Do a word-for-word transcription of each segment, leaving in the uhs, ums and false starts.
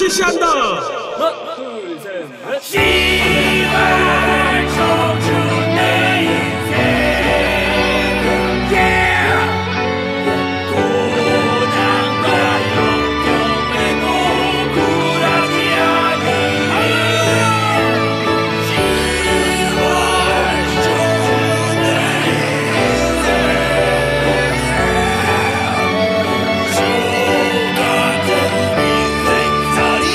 실시한다. 하나, 둘, 셋, 넷. 시발 청춘 내 인생 yeah. 고난과 역경에도 굴하지 아니 시발 청춘 내 인생 같은 인생살이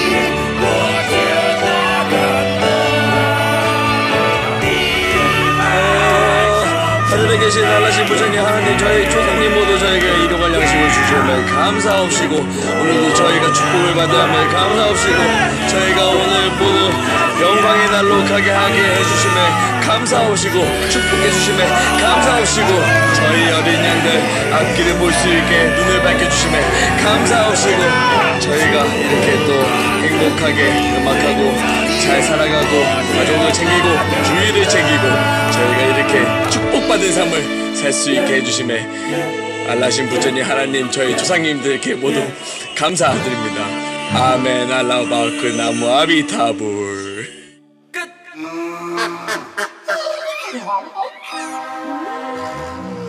하늘에 계신 알라신 부처님 하나님, 저희 조상님 모두 저에게 일용할 양식을 주시면 감사옵시고, 오늘도 저희가 축복을 받으면 감사옵시고, 저희가 오늘 모두 영광의 날로 가게 하게 해주시면 감사옵시고, 축복해 주시면 감사옵시고, 저희 어린 양들 앞길을 볼 수 있게 눈을 밝혀주시면 감사옵시고, 저희가 이렇게 또 행복하게 음악하고 잘 살아가고 가족을 챙기고 주위를 챙기고 저희가 이렇게 축복받은 삶을 살 수 있게 해주심에 알라신 부처님 하나님, 저희 조상님들께 모두 감사드립니다. 아멘. 알라바크 나무 아비타불. 끝.